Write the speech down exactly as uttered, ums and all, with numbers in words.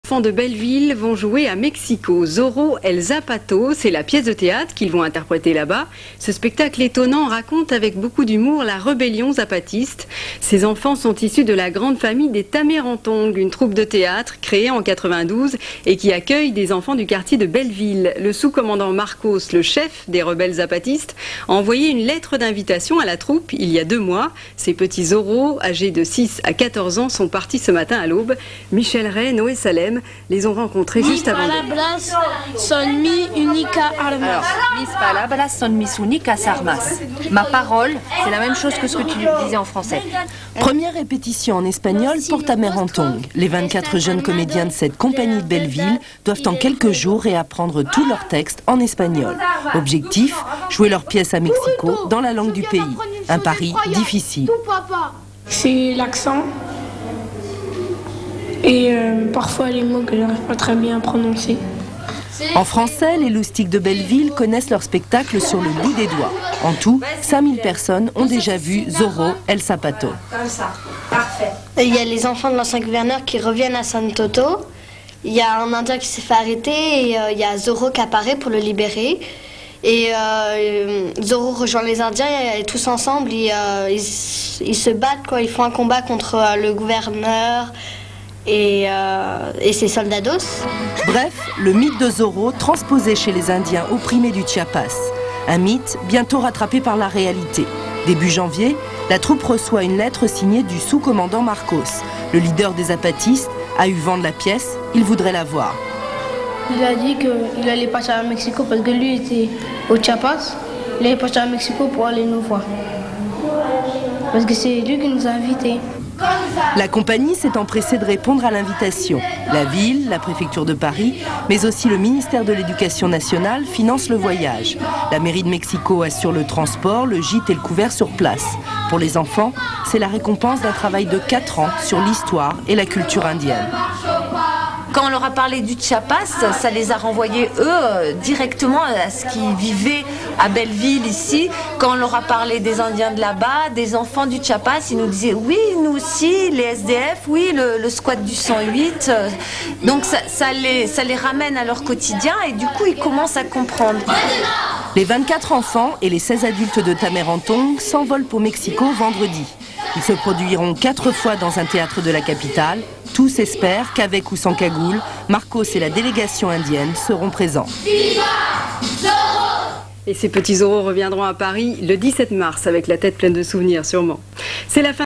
Les enfants de Belleville vont jouer à Mexico. Zorro El Zapato, c'est la pièce de théâtre qu'ils vont interpréter là-bas. Ce spectacle étonnant raconte avec beaucoup d'humour la rébellion zapatiste. Ces enfants sont issus de la grande famille des Tamerantong, une troupe de théâtre créée en quatre-vingt-douze et qui accueille des enfants du quartier de Belleville. Le sous-commandant Marcos, le chef des rebelles zapatistes, a envoyé une lettre d'invitation à la troupe il y a deux mois. Ces petits Zorros, âgés de six à quatorze ans, sont partis ce matin à l'aube. Michel Ray, Noé Salem les ont rencontrés juste avant. Mis palabras son mi única armas. Alors, mis palabras son mis únicas armas. Ma parole, c'est la même chose que ce que tu disais en français. Première répétition en espagnol pour Tamerantong. Les vingt-quatre jeunes comédiens de cette compagnie de Belleville doivent en quelques jours réapprendre tous leurs textes en espagnol. Objectif, jouer leur pièce à Mexico dans la langue du pays. Un pari difficile. C'est l'accent. Et euh, parfois les mots que je n'arrive pas très bien à prononcer. En français, les loustiques de Belleville connaissent leur spectacle sur le bout des doigts. En tout, cinq mille personnes ont déjà vu Zorro El Zapato. Comme ça, parfait. Il y a les enfants de l'ancien gouverneur qui reviennent à San Toto. Il y a un Indien qui s'est fait arrêter et euh, il y a Zorro qui apparaît pour le libérer. Et euh, Zorro rejoint les Indiens et, et tous ensemble, ils, euh, ils, ils se battent, quoi. Ils font un combat contre euh, le gouverneur et, euh, et ses soldados. Bref, le mythe de Zorro transposé chez les Indiens opprimés du Chiapas. Un mythe bientôt rattrapé par la réalité. Début janvier, la troupe reçoit une lettre signée du sous-commandant Marcos. Le leader des zapatistes a eu vent de la pièce, il voudrait la voir. Il a dit qu'il allait passer à Mexico parce que lui était au Chiapas. Il allait passer à Mexico pour aller nous voir. Parce que c'est lui qui nous a invités. La compagnie s'est empressée de répondre à l'invitation. La ville, la préfecture de Paris, mais aussi le ministère de l'Éducation nationale financent le voyage. La mairie de Mexico assure le transport, le gîte et le couvert sur place. Pour les enfants, c'est la récompense d'un travail de quatre ans sur l'histoire et la culture indienne. Quand on leur a parlé du Chiapas, ça les a renvoyés, eux, directement à ce qu'ils vivaient à Belleville, ici. Quand on leur a parlé des Indiens de là-bas, des enfants du Chiapas, ils nous disaient, oui, nous aussi, les S D F, oui, le, le squat du cent huit. Donc ça, ça, les, ça les ramène à leur quotidien et du coup, ils commencent à comprendre. Les vingt-quatre enfants et les seize adultes de Tamerantong s'envolent pour Mexico vendredi. Ils se produiront quatre fois dans un théâtre de la capitale. Tous espèrent qu'avec ou sans cagoule, Marcos et la délégation indienne seront présents. Et ces petits Zorros reviendront à Paris le dix-sept mars avec la tête pleine de souvenirs sûrement. C'est la fin.